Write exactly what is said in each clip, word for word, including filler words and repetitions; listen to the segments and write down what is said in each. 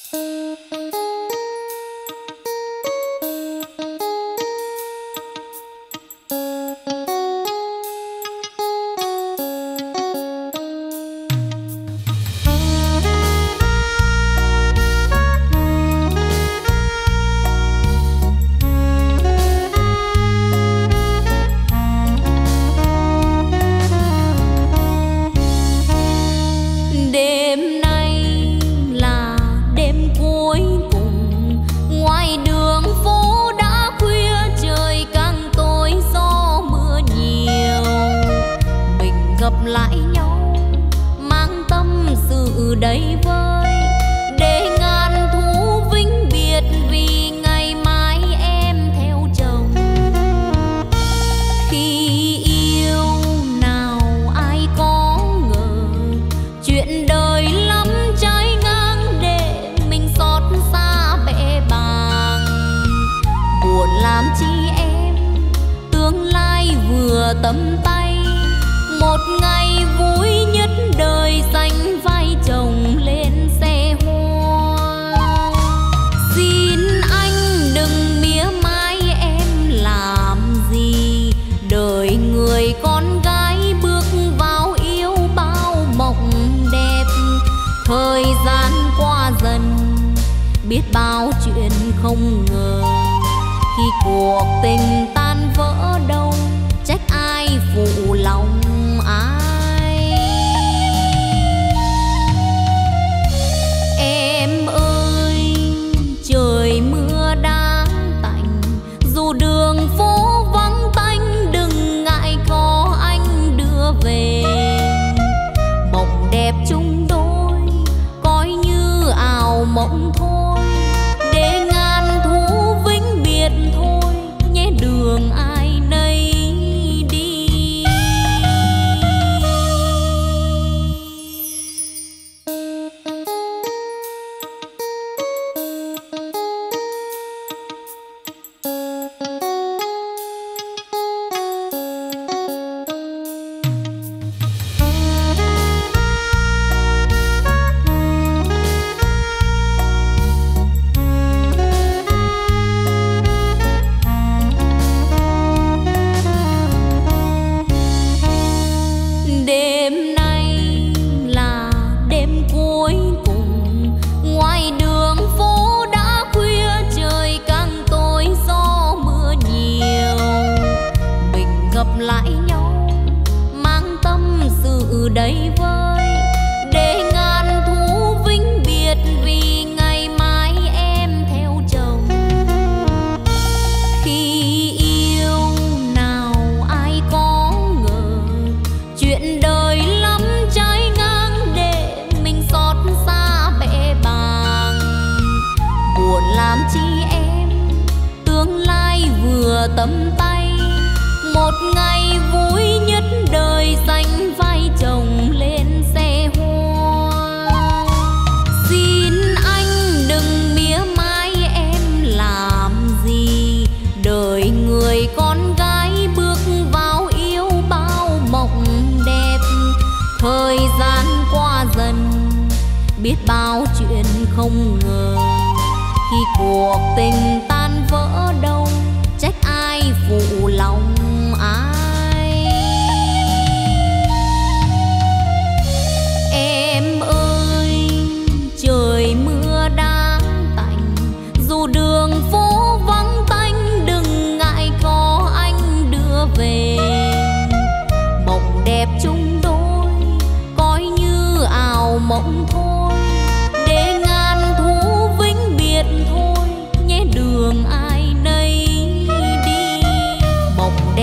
Đường ai nấy đi, mộng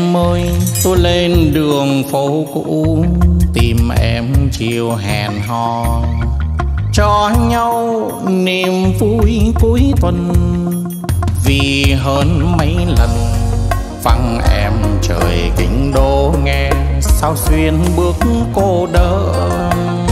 Em ơi, tôi lên đường phố cũ tìm em chiều hẹn hò, cho nhau niềm vui cuối tuần. Vì hơn mấy lần vắng em trời kinh đô, nghe sao xuyên bước cô đơn.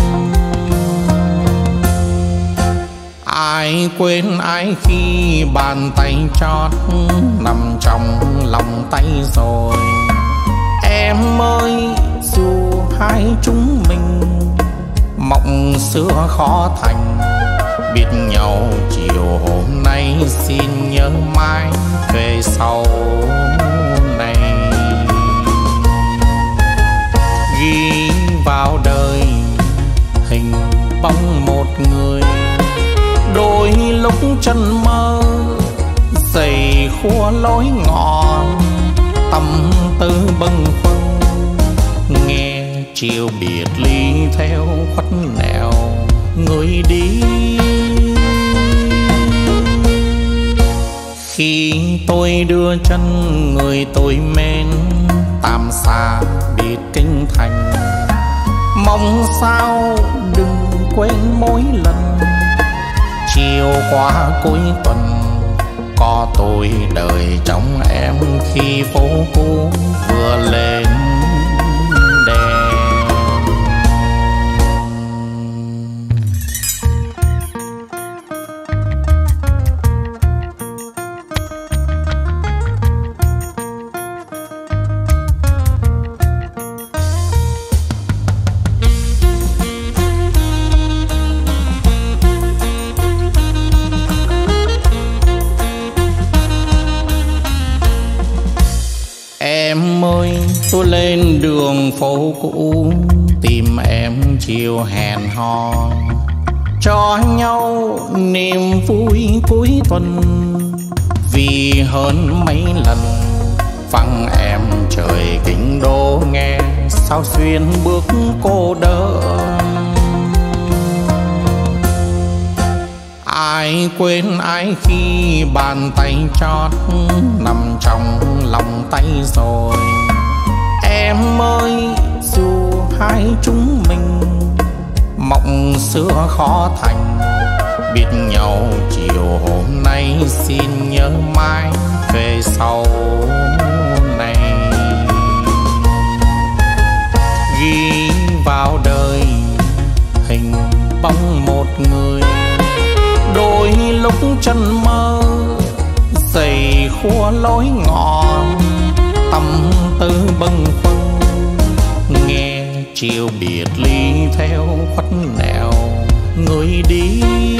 Ai quên ai khi bàn tay chót nằm trong lòng tay rồi. Em ơi, dù hai chúng mình mộng xưa khó thành, biết nhau chiều hôm nay xin nhớ mãi về sau này. Ghi vào đời hình bóng một người, đôi lúc chân mơ giày khua lối ngọn, tâm tư bâng khuâng nghe chiều biệt ly theo khuất nẻo người đi. Khi tôi đưa chân người tôi mến tạm xa biệt kinh thành, mong sao đừng quên mỗi lần chiều qua cuối tuần có tôi đợi trong em khi phố cũ vừa lên đèn. Em ơi, tôi lên đường phố cũ tìm em chiều hẹn hò, cho nhau niềm vui cuối tuần. Vì hơn mấy lần vắng em trời kinh đô, nghe sao xuyên bước cô đơn. Ai quên ai khi bàn tay chót nằm trong lòng tay rồi. Em ơi, dù hai chúng mình mộng xưa khó thành, biết nhau chiều hôm nay xin nhớ mãi về sau này. Ghi vào đời hình bóng một người, đôi lúc chân mơ giày khua lối ngọn, tâm tư bâng khuâng nghe chiều biệt ly theo khuất nẻo người đi.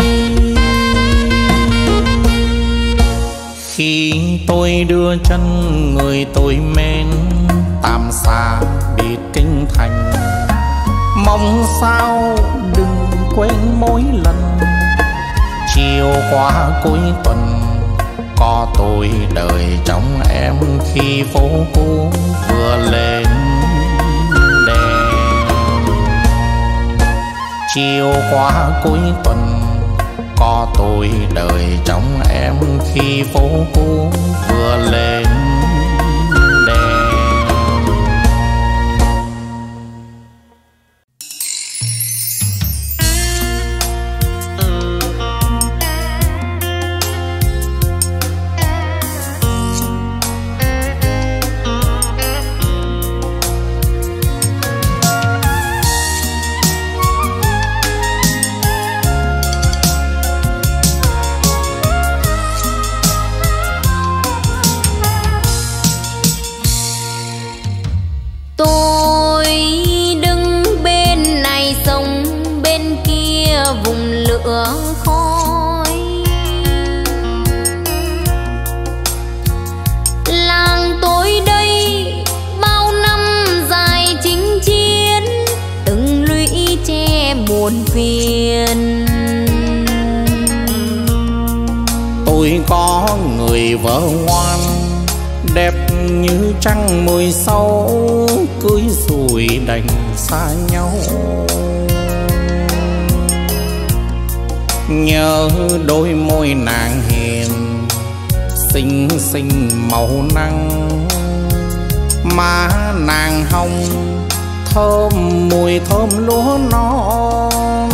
Khi tôi đưa chân người tôi mến tạm xa biệt kinh thành, mong sao đừng quên mỗi lần chiều qua cuối tuần có tôi đợi trong em khi phố cũ vừa lên đèn. Chiều qua cuối tuần có tôi đợi trong em khi phố cũ vừa lên đèn. Tôi có người vợ ngoan đẹp như trăng mười sáu, cưới rồi đành xa nhau. Nhớ đôi môi nàng hiền xinh xinh màu nắng, má nàng hồng thơm mùi thơm lúa non.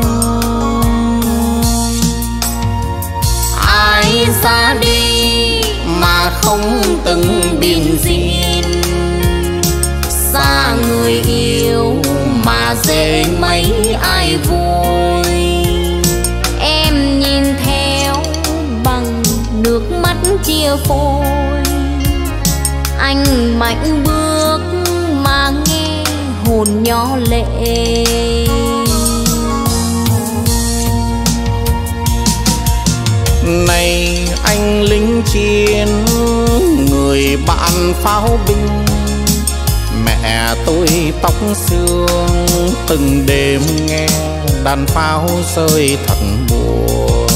Ai ra đi mà không từng biên diện, xa người yêu mà dễ mấy ai vui. Em nhìn theo bằng nước mắt chia phôi, anh mạnh bước mà nghe hồn nhỏ lệ. Này anh lính chiến, người bạn pháo binh, mẹ tôi tóc xương từng đêm nghe đàn pháo rơi thật buồn.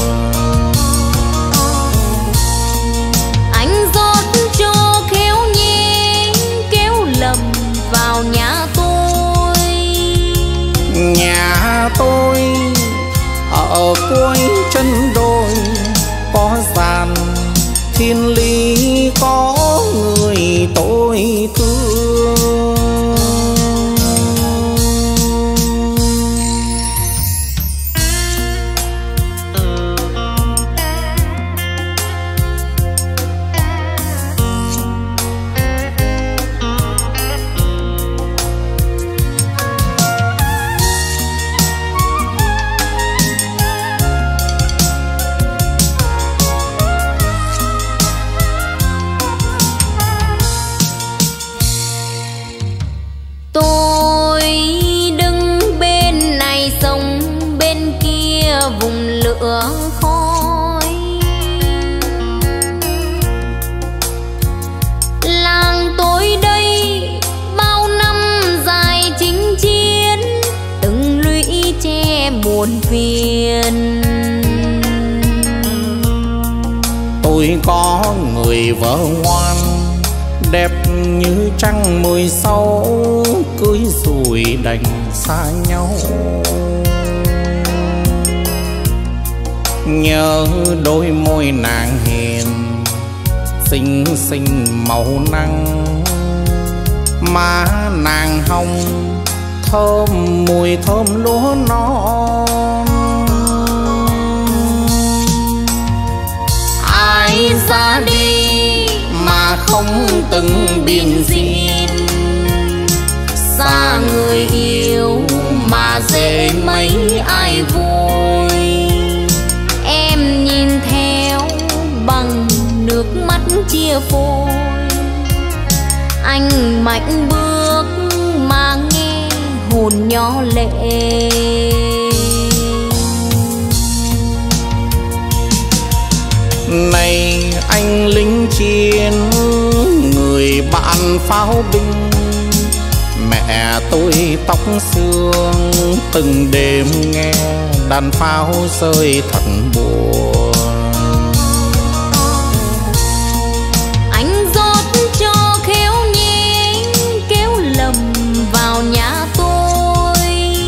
Anh rót cho khéo nhé kéo lầm vào nhà tôi. Nhà tôi ở cuối chân đồi có gian thiên lý, có người tôi thương. Khói làng tôi đây bao năm dài chinh chiến, từng lũy che muôn phiền. Tôi có người vợ ngoan đẹp như trăng mười sáu, cưới rồi đành xa nhau. Nhớ đôi môi nàng hiền xinh xinh màu nắng, má nàng hồng thơm mùi thơm lúa non. Ai ra đi mà không từng biên diện, xa người yêu mà dễ mấy ai vui. Em nhìn theo bằng nước mắt chia phôi, anh mạnh bước mà nghe hồn nhỏ lệ. Này anh lính chiến, người bạn pháo binh, mẹ tôi tóc xương từng đêm nghe đàn pháo rơi thật buồn. Anh rót cho khéo nhé kéo lầm vào nhà tôi.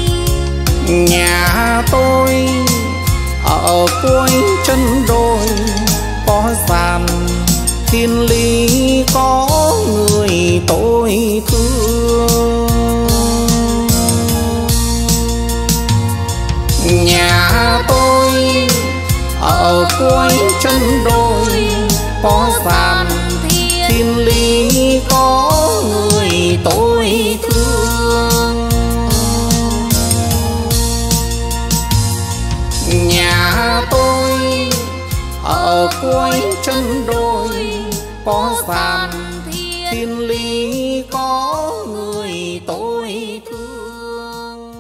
Nhà tôi ở cuối chân đồi có gian thiên lý, có người tôi thương. Nhà tôi ở cuối chân đồi có gian thiên lý, có người tôi thương. Nhà tôi ở cuối chân đồi có gian thiên lý, có người tôi thương.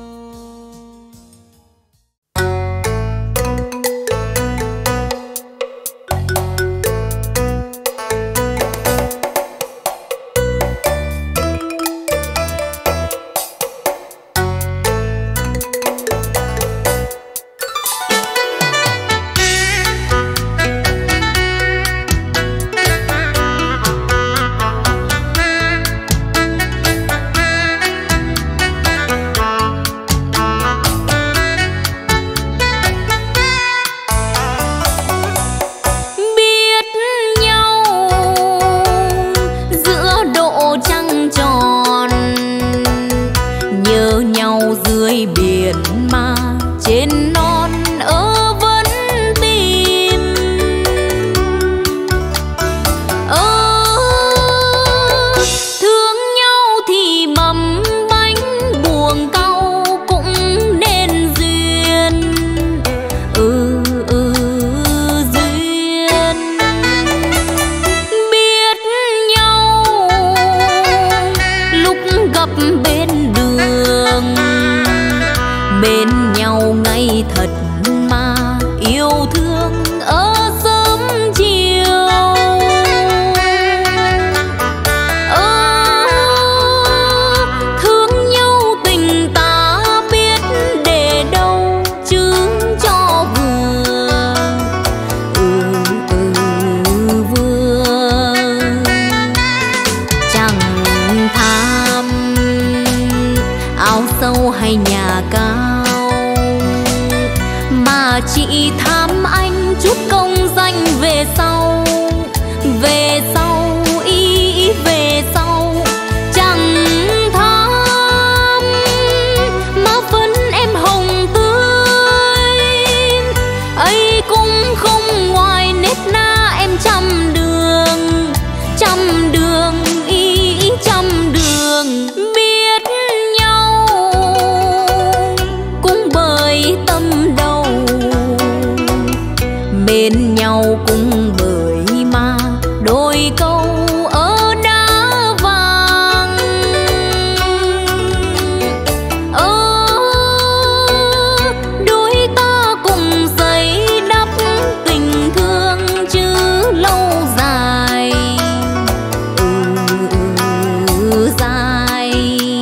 bên đường, bên nhau ngày thật mà yêu thương ở sớm chiều. Ờ, thương nhau tình ta biết để đâu chứ cho vừa. Ừ, ừ, vừa chẳng tham áo sâu hay nhà cao, mà chỉ tham anh chút công danh về sau. Về sau ý, ý về sau chẳng tham, mà phấn em hồng tươi ấy cũng không ngoài nết na em trăm đường. Trăm đường ý, ý trăm đường biết nhau cũng bởi tâm đầu, bên nhau cũng bởi mà đôi câu ở đá vàng. Ờ, đôi ta cùng xây đắp tình thương chứ lâu dài. Ừ, dài.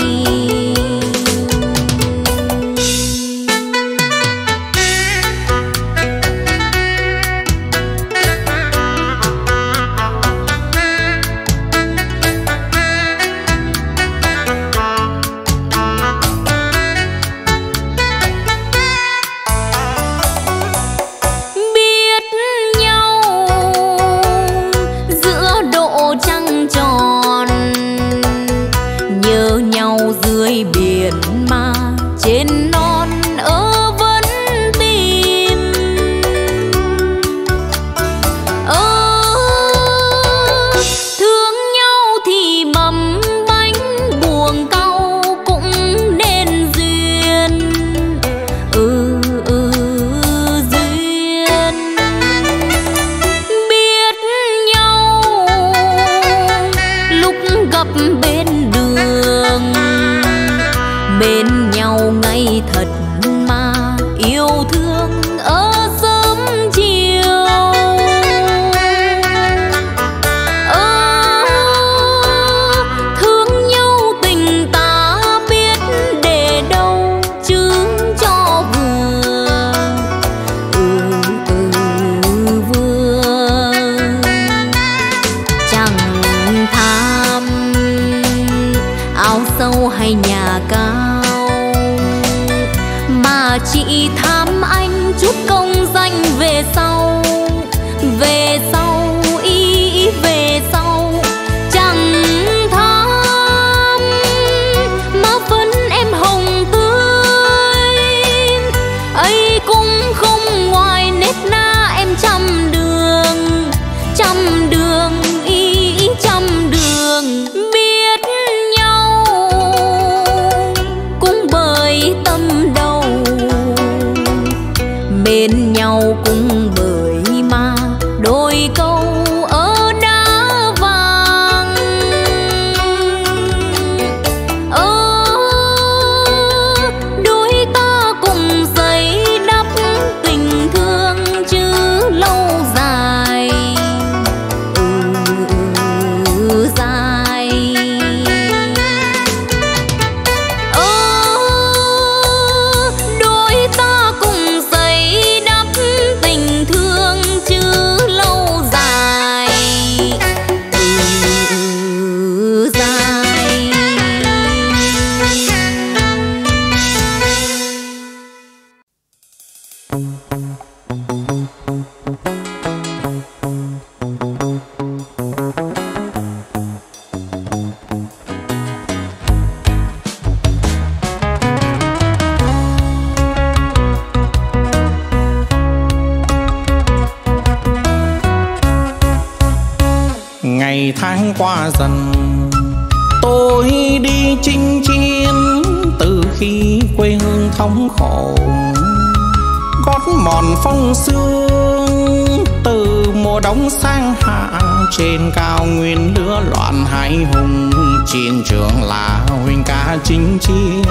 Biết nhau giữa độ trăng tròn, nhớ nhau dưới biển mà trên non ở vẫn tìm. Ờ, thương nhau thì mầm bánh buồng cau cũng nên duyên. Ừ, ừ, duyên. Biết nhau lúc gặp bên đường, bên nhau ngày thật mà yêu thương ở sớm chiều. Ờ, thương nhau tình ta biết để đâu chứ cho vừa. Ừ, ừ, vừa chẳng tham áo sâu hay nhà cao, mà chỉ tham anh chút công danh về sau. Về sau ý, ý về sau chẳng tham, mà phấn em hồng tươi ấy cũng không ngoài nết na em trăm đường. Trăm đường ý, ý trăm đường biết nhau cũng bởi tâm đầu, bên nhau cũng bởi mà đôi câu ở đá vàng. Ờ, đôi ta cùng xây đắp tình thương chứ lâu dài. Ừ, dài. Ờ, đôi ta cùng xây đắp tình thương chứ lâu dài. Ừ, dài. Ngày tháng qua dần tôi đi chinh chiến, từ khi quê hương thống khổ gót mòn phong sương. Từ mùa đông sang hạ trên cao nguyên lửa loạn hai hùng, chiến trường là huynh ca ca chinh chiến.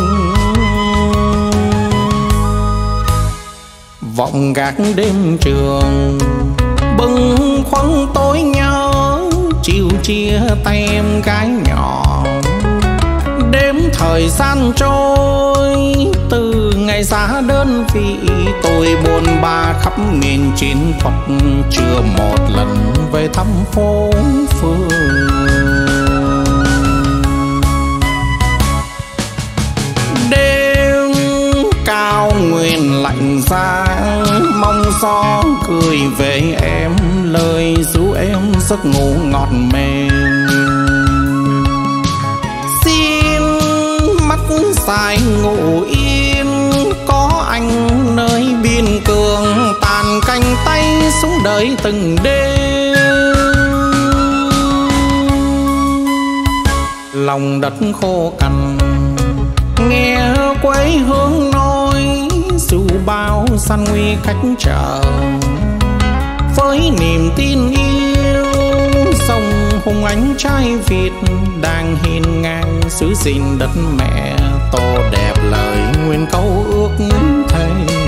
Vọng gác đêm trường bâng khuâng tối nhớ, chiều chia tay em gái nhỏ. Đêm thời gian trôi từ ngày xa đơn vị, tôi buồn ba khắp miền chiến thuật, chưa một lần về thăm phố phường. Đêm cao nguyên lạnh giá, mong gió cười về em, lời ru em giấc ngủ ngọt mềm. Xin mắt dài ngủ yên, có anh nơi biên cương, tàn cánh tay xuống đời từng đêm. Lòng đất khô cằn nghe quê hương nói, dù bao gian nguy cách trở, với niềm tin yêu sông hùng ánh trai Việt đang hiên ngang giữ gìn đất mẹ, tô đẹp lời nguyên câu ước thề.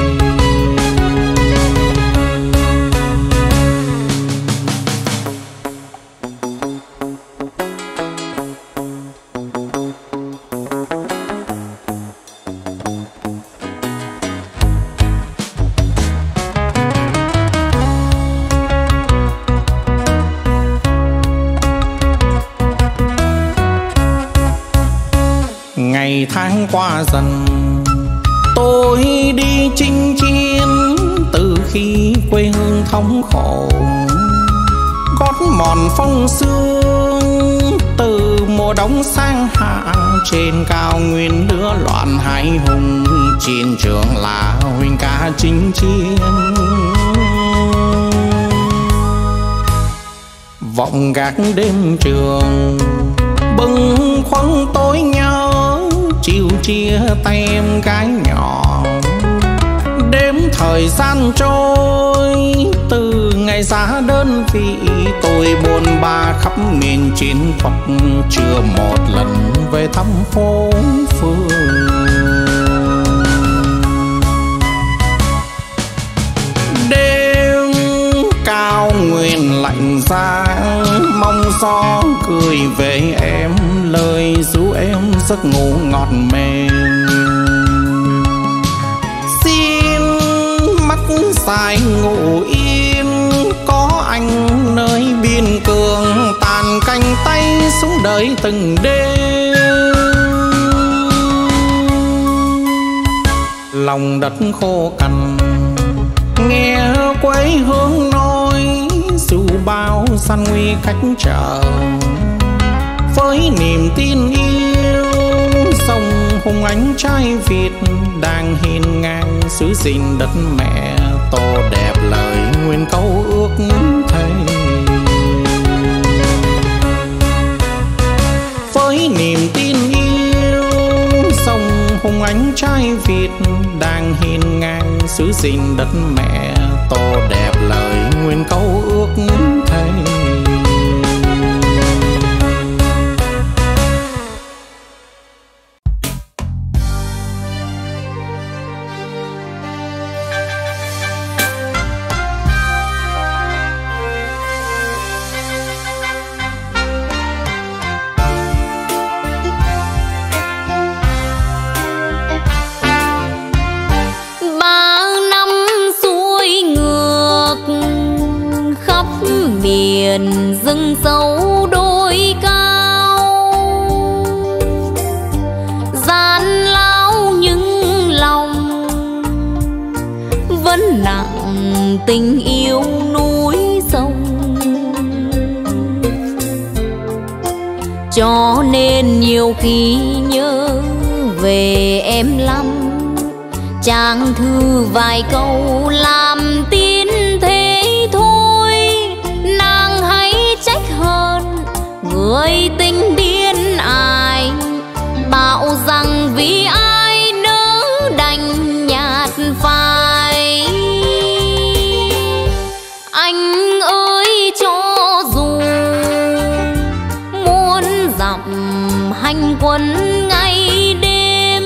Ngày tháng qua dần tôi đi chinh chiến, từ khi quê hương thống khổ gót mòn phong sương. Từ mùa đông sang hạ trên cao nguyên lửa loạn hai hùng, chiến trường là huynh ca chinh chiến. Vọng gác đêm trường bâng khuâng tối nhớ, chiều chia tay em gái nhỏ. Đêm thời gian trôi từ ngày xa đơn vị, tôi buồn ba khắp miền chiến thuật, chưa một lần về thăm phố phường. Đêm cao nguyên lạnh giá, mong gió cười về em, lời ru em giấc ngủ ngọt mềm. Xin mắt dài ngủ yên, có anh nơi biên cương, tàn cánh tay xuống đời từng đêm. Lòng đất khô cằn nghe quê hương nói, dù bao gian nguy cách trở, với niềm tin yêu sông hùng ánh trai Việt đang hiên ngang giữ gìn đất mẹ, tô đẹp lời nguyên câu ước thề. Với niềm tin yêu sông hùng ánh trai Việt đang hiên ngang giữ gìn đất mẹ, tô đẹp lời nguyên câu ước thề. Rừng sâu đôi cao, gian lao nhưng lòng vẫn nặng tình yêu núi sông. Cho nên nhiều khi nhớ về em lắm, trang thư vài câu làm tin thế thôi. Nàng hãy trách hơn người tình điên ai, bảo rằng vì ai nỡ đành nhạt phai. Anh ơi cho dù muôn dặm hành quân ngay đêm.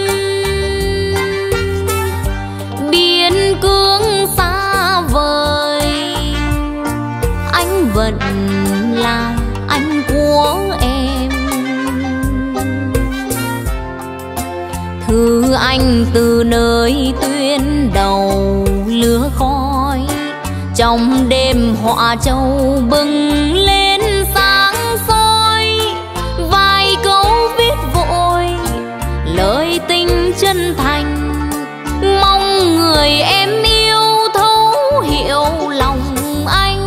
Biên cương xa vời, anh vẫn là anh của em. Thư anh từ nơi tuyến đầu lửa khói, trong đêm họa châu bừng lên sáng soi. Vài câu viết vội lời tình chân thành, mong người em yêu thấu hiểu lòng anh.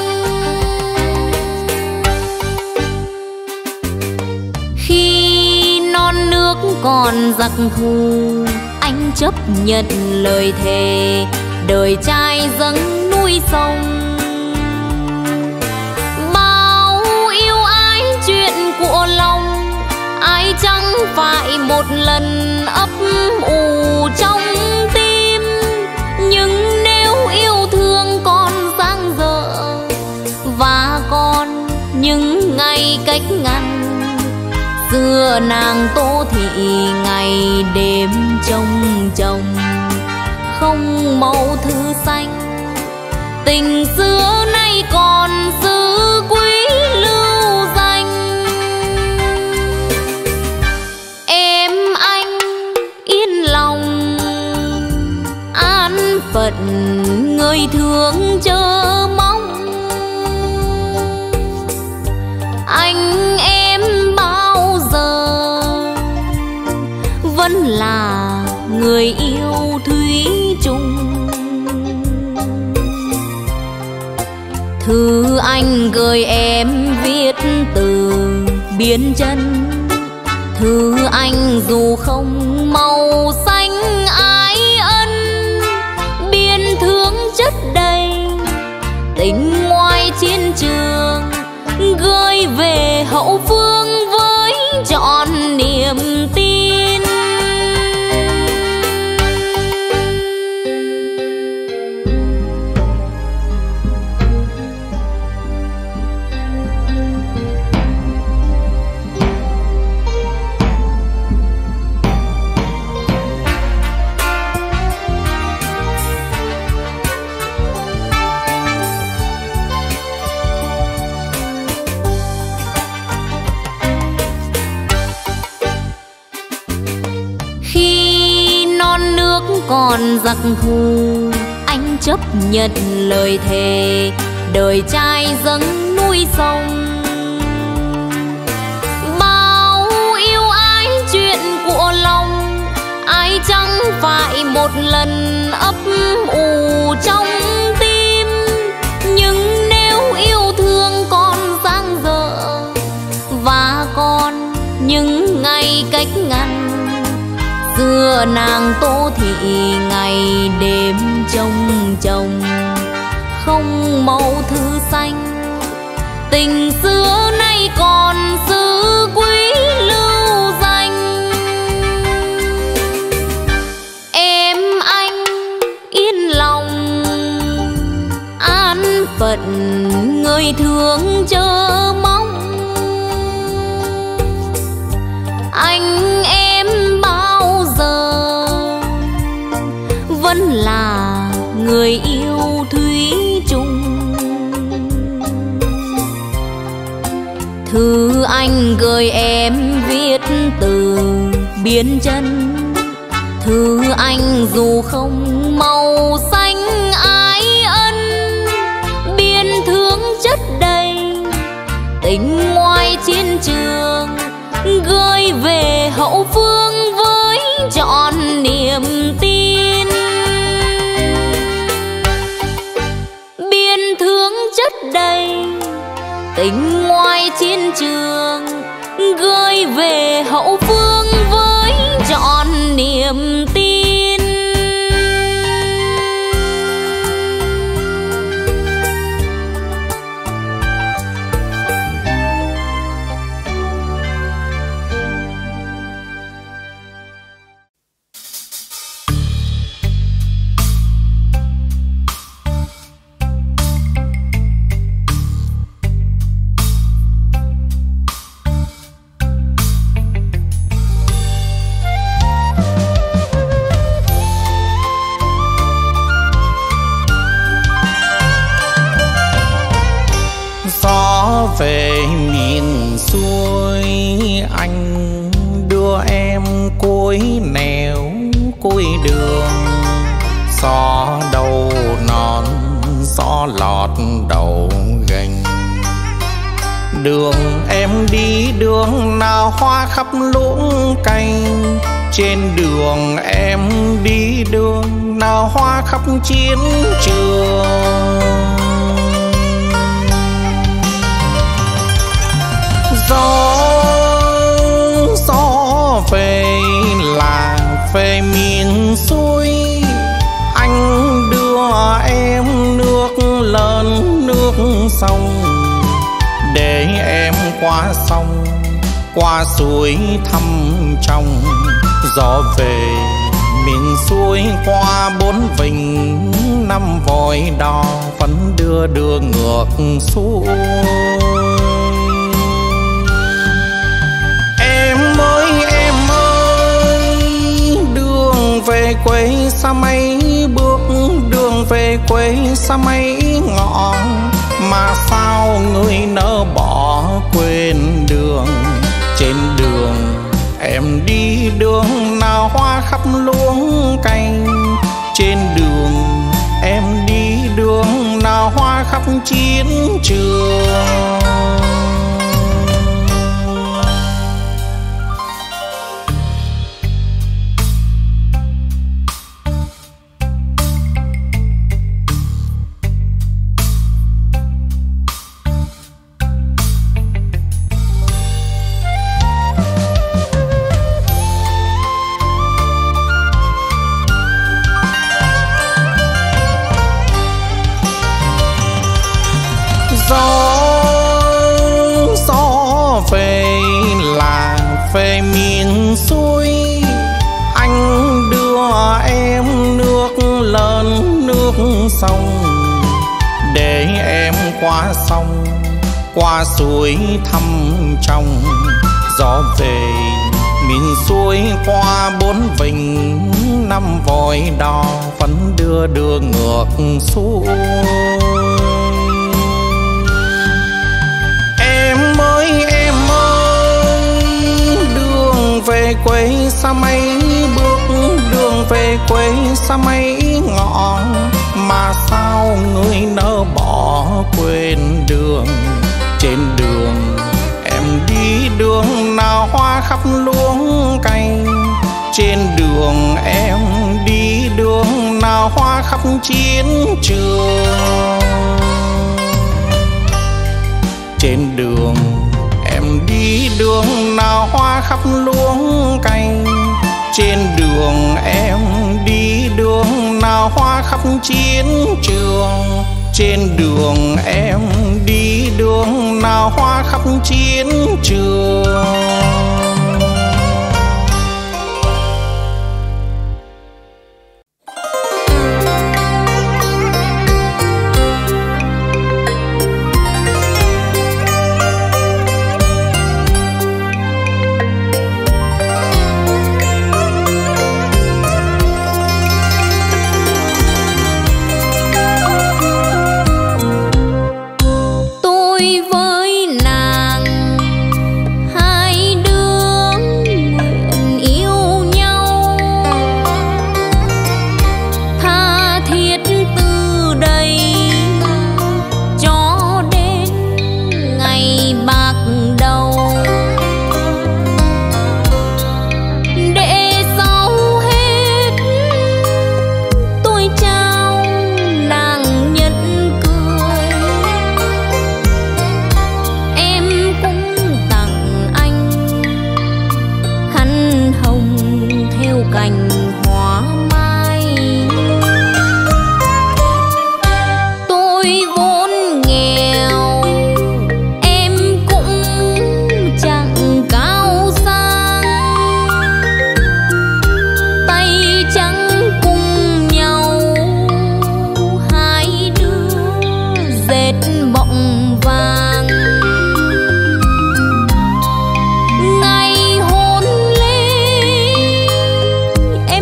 Khi non nước còn giặc thù, anh chấp nhận lời thề đời trai dâng núi sông. Bao yêu ái chuyện của lòng, ai chẳng phải một lần ấp ủ trong tim. Nhưng nếu yêu thương còn dang dở và còn những ngày cách ngăn, xưa nàng Tô Thị ngày đêm trông chồng không màu thư xanh. Tình xưa nay còn giữ quý lưu danh. Em anh yên lòng an phận, người thương chờ mong. Anh em bao giờ vẫn là người yêu thủy chung. Thư anh gửi em viết từ biên chân. Thư anh dù không màu xanh ái ân, biên thương chất đầy tình ngoài chiến trường. Gửi về hậu phương với trọn niềm tin. Còn giặc thù, anh chấp nhận lời thề đời trai dâng núi sông. Bao yêu ái chuyện của lòng, ai chẳng phải một lần ấp ủ trong tim. Nhưng nếu yêu thương còn dang dở và còn những ngày cách ngăn, xưa nàng Tô Thị ngày đêm trông chồng không màu thư xanh. Tình xưa nay còn giữ quý lưu danh. Em anh yên lòng an phận, người thương chờ mong. Anh em bao giờ vẫn là người yêu thủy chung. Thư anh gửi em viết từ biên chân. Thư anh dù không màu xanh ái ân, biên thương chất đầy tình ngoài chiến trường. Gửi về hậu phương với trọn niềm tin. Biên thương chất đầy tình ngoài chiến trường, gửi về hậu phương với trọn niềm tin. cuối nẻo cuối đường, gió đầu non gió lọt đầu gành. Đường em đi đường nào hoa khắp luống cành, trên đường em đi đường nào hoa khắp chiến trường. Gió gió về làng về miền xuôi, anh đưa em nước lớn nước sông, để em qua sông qua suối thăm trong. Gió về miền xuôi qua bốn vịnh năm vòi đò, vẫn đưa đưa ngược xuôi. Em ơi em ơi, đường về quê xa mấy bước, đường về quê xa mấy ngõ, mà sao người nỡ bỏ quên đường. Trên đường em đi đường nào hoa khắp luống cành, trên đường em đi đường nào hoa khắp chiến trường. Về miền xuôi anh đưa em nước lớn nước sông, để em qua sông qua suối thăm trong. Gió về miền xuôi qua bốn vịnh năm vòi đò, vẫn đưa đưa ngược xuôi. Em ơi em về quê xa mấy bước, đường về quê xa mấy ngõ, mà sao người nỡ bỏ quên đường. Trên đường em đi đường nào hoa khắp luống cành, trên đường em đi đường nào hoa khắp chiến trường. Trên đường em đi đường nào hoa khắp luống cành, trên đường em đi đường nào hoa khắp chiến trường. Trên đường em đi đường nào hoa khắp chiến trường. Ngày hôn lên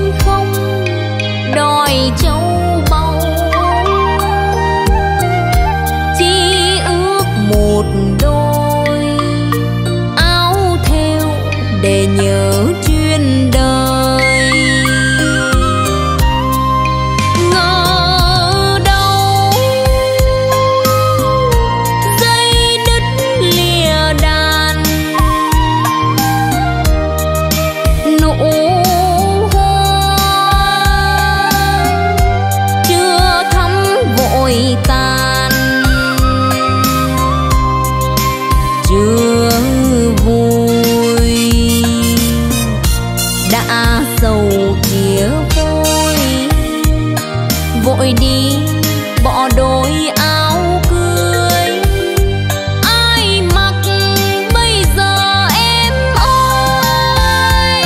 đã sầu chia phôi, vội đi bỏ đôi áo cưới. Ai mặc bây giờ em ơi,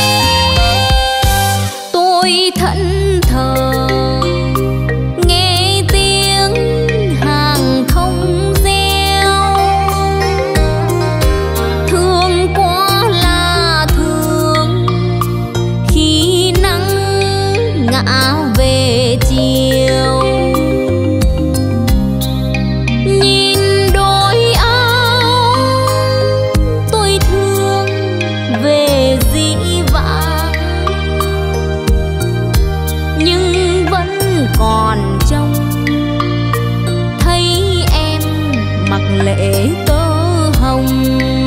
tôi thẫn thờ nghe tiếng hàng thông reo. Thương quá là thương khi nắng ngã về chiều. Nhìn đôi áo tôi thương về dĩ vãng, nhưng vẫn còn trông thấy em mặc lễ tơ hồng.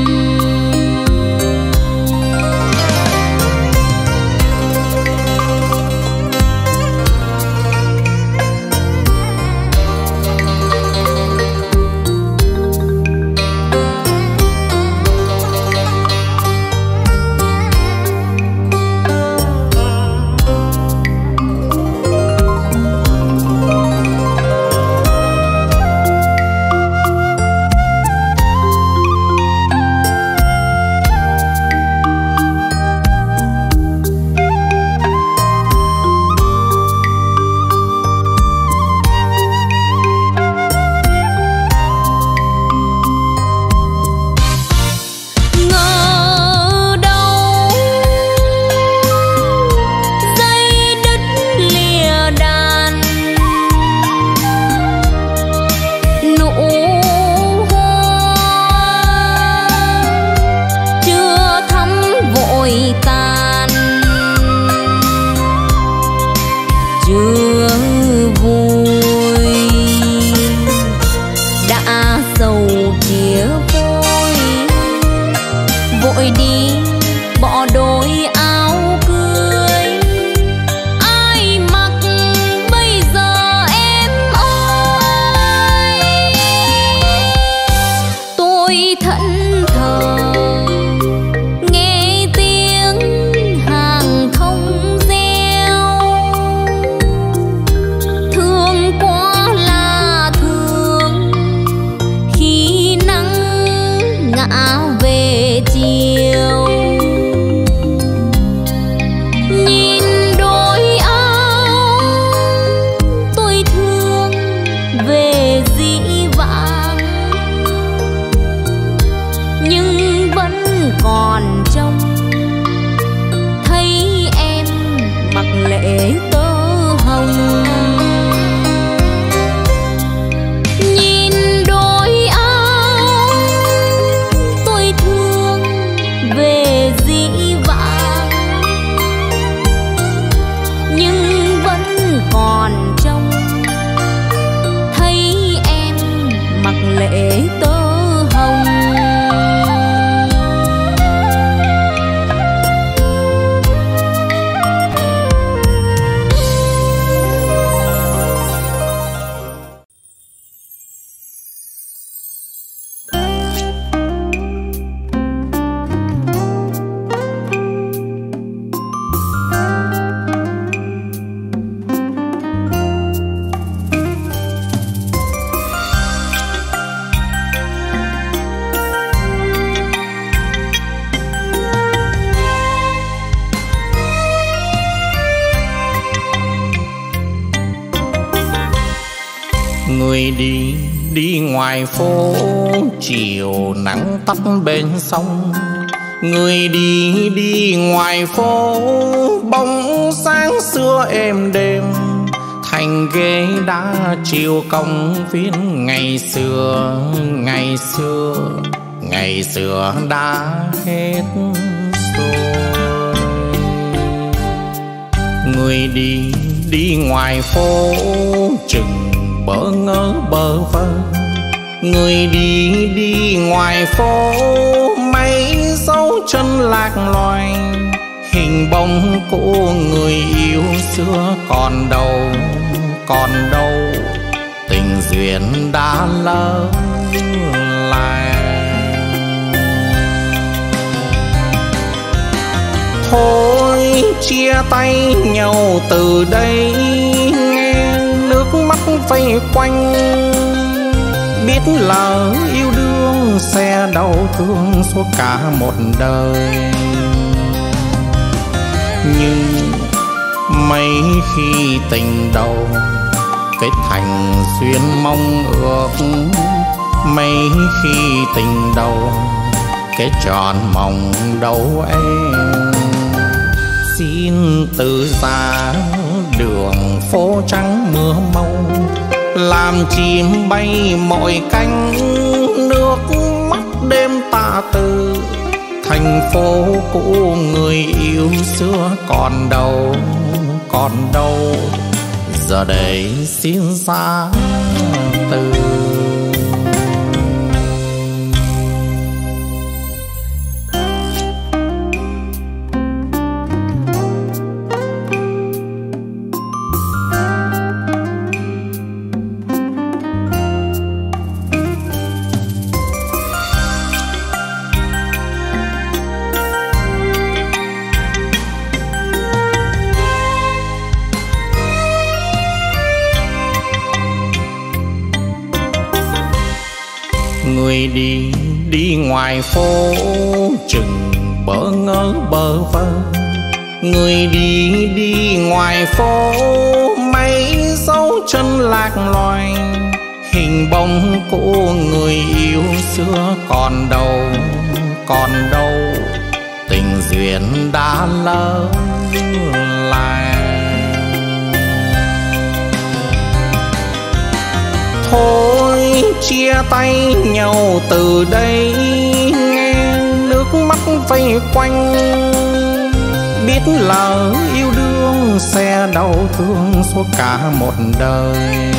Người đi đi ngoài phố, chiều nắng tắt bên sông. Người đi đi ngoài phố, bóng sáng xưa êm đêm. Thành ghế đá chiều công viên ngày xưa, ngày xưa, ngày xưa đã hết rồi. Người đi đi ngoài phố, chừng bỡ ngỡ bơ vơ. Người đi đi ngoài phố, mấy dấu chân lạc loài. Hình bóng của người yêu xưa còn đâu, còn đâu. Tình duyên đã lỡ làng. Thôi chia tay nhau từ đây, nghe nước mắt vây quanh, biết là yêu đương sẽ đau thương suốt cả một đời. Nhưng mấy khi tình đầu kết thành duyên mong ước, mấy khi tình đầu kết tròn mong đâu em. Xin từ xa đường phố trắng mưa mông, làm chim bay mọi cánh, nước mắt đêm tạ từ. Thành phố cũ người yêu xưa còn đâu, còn đâu, giờ đây xin xa từ. Người đi đi ngoài phố chừng bỡ ngỡ bơ vơ, người đi đi ngoài phố mấy dấu chân lạc loài. Hình bóng của người yêu xưa còn đâu, còn đâu, tình duyên đã lỡ lại. Thôi chia tay nhau từ đây, nghe nước mắt vây quanh, biết là yêu đương sẽ đau thương suốt cả một đời.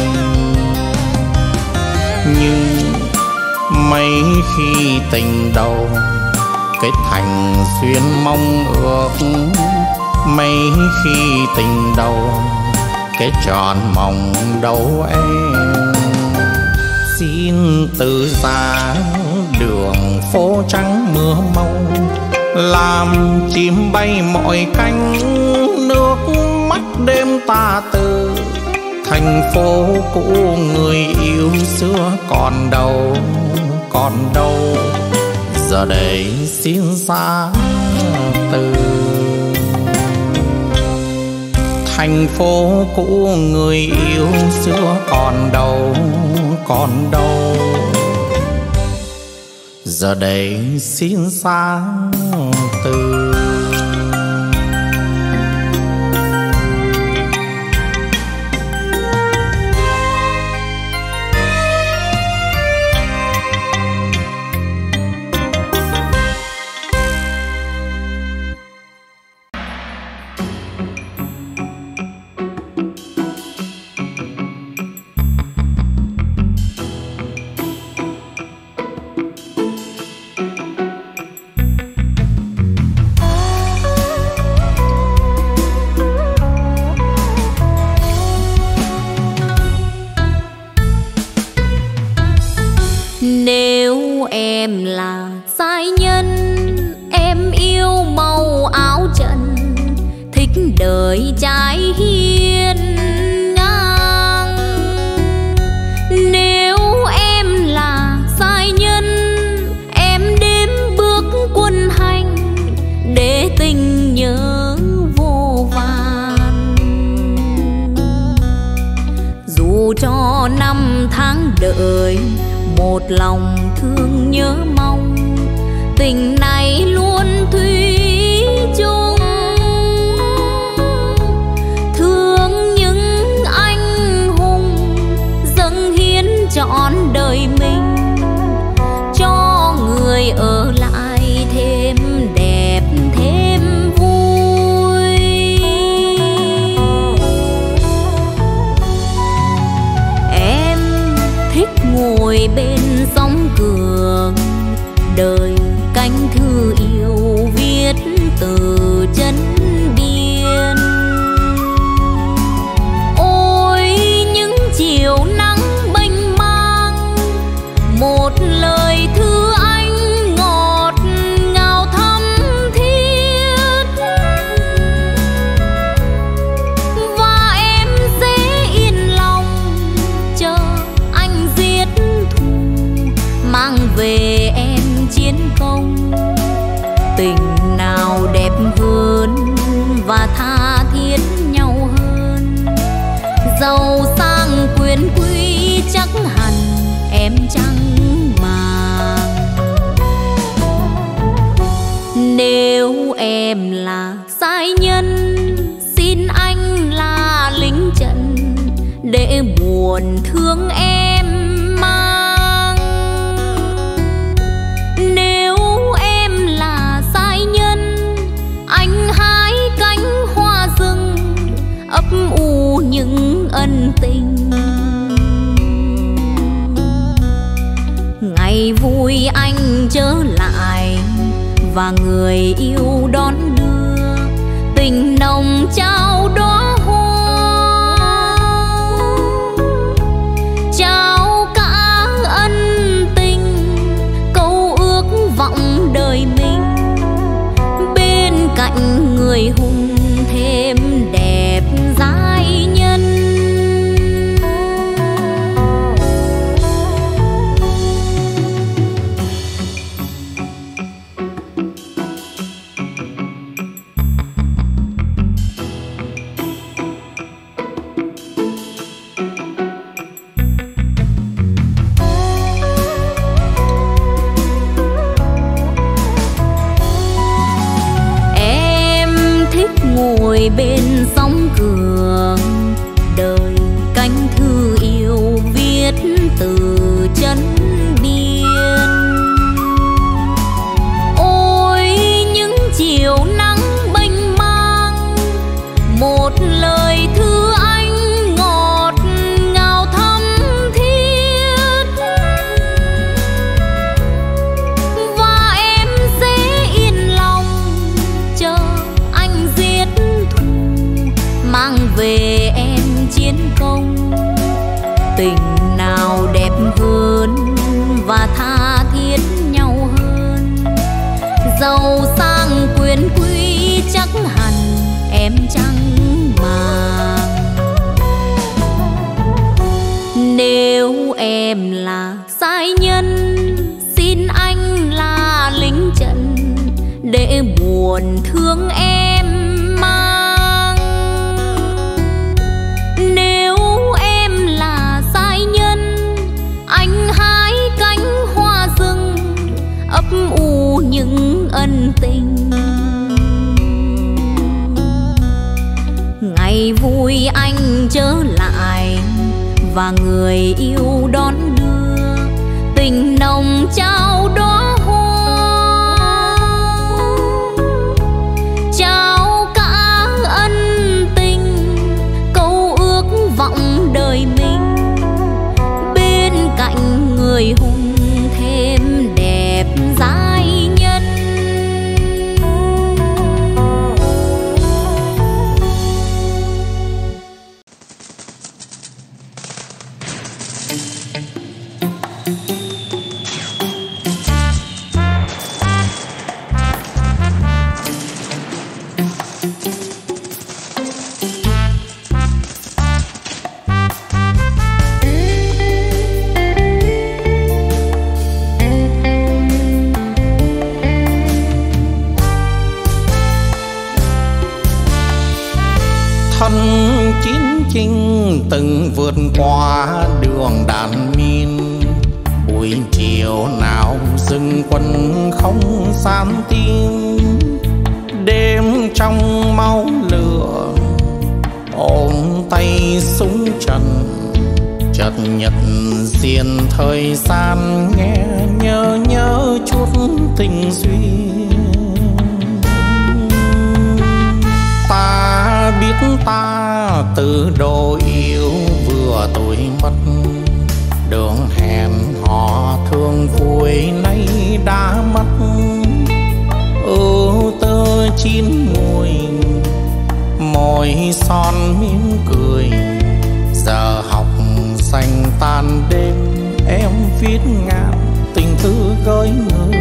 Nhưng mấy khi tình đầu kết thành duyên mong ước, mấy khi tình đầu kết tròn mong đâu em. Xin từ xa đường phố trắng mưa mông, làm chim bay mọi cánh, nước mắt đêm tạ từ. Thành phố cũ người yêu xưa còn đâu, còn đâu, giờ đây xin xa từ. Thành phố cũ người yêu xưa còn đâu, còn đâu, giờ đây xin xa từ. Nếu em là sai nhân, em yêu màu áo trần, thích đời trai hiên ngang. Nếu em là sai nhân, em đếm bước quân hành, để tình nhớ vô vàn. Dù cho năm tháng đợi, một lòng thương nhớ mong, tình này luôn thủy chung. Thương những anh hùng dâng hiến trọn đời mình, cho người ở lại thêm đẹp thêm vui. Em thích ngồi bên sóng cường, đời cánh thư yêu viết và tha thiết nhau hơn. Giàu sang quyền quý chắc hẳn em chẳng màng. Nếu em là giai nhân, xin anh là lính trận để buồn thương em mang. Nếu em là giai nhân, anh hái cánh hoa rừng ấp ủ những ân tình. Ngày vui anh trở lại và người yêu đón đưa, tình nồng trao đóa hoa, trao cả ân tình, câu ước vọng đời mình. Bên cạnh người hùng thêm đẹp giai nhân. Ngồi bên sóng cường, đời cánh thư yêu viết từ chân biên. Ôi những chiều nắng mênh mang, một lời thư anh ngọt ngào thắm thiết. Và em sẽ yên lòng chờ anh giết thù, mang về em chiến công. Tình nào đẹp hơn và tha thiết nhau hơn. Giàu sang quyền quý chắc hẳn em chẳng màng. Nếu em là giai nhân, xin anh là lính trận để buồn thương em mang. Nếu em là giai nhân, anh hái cánh hoa rừng ấp ủ những ân tình. Ngày vui anh trở lại và người yêu đón đưa, tình nồng trao đóa hoa, trao cả ân tình, câu ước vọng đời mình. Bên cạnh người hùng thêm đẹp giai nhân. Thân chiến chinh từng vượt qua đường đạn min. Buổi chiều nào dừng quân không san tin. Đêm trong máu lửa ôm tay súng trần, chợt nhật diên thời gian nghe nhớ nhớ chút tình duyên. Ta biết ta từ độ yêu vừa tuổi mất, đường hẹn hò thương vui nay đã mất. Ưu tư chín mùi môi son mỉm cười, giờ học xanh tan đêm em viết ngàn tình thư gửi người.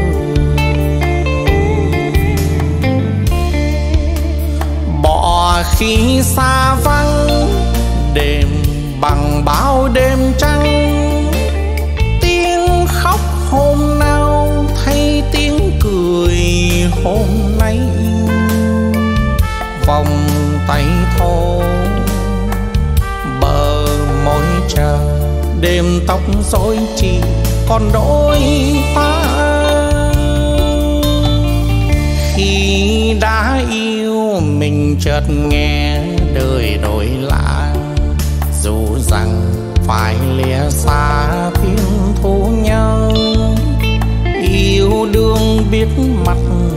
Bỏ khi xa vắng đêm bằng bao đêm trắng, tiếng khóc hôm nào thay tiếng cười hôm nay. vòng tay thô bờ môi chờ đêm tóc rối chỉ còn đôi ta. Khi đã yêu mình chợt nghe đời đổi lạ, dù rằng phải lìa xa thiên thu nhau. Yêu đương biết mặt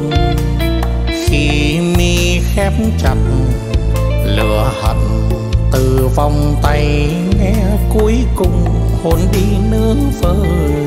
khi mi khép chặt, lửa hận từ vòng tay nghe cuối cùng hôn đi nương vơi.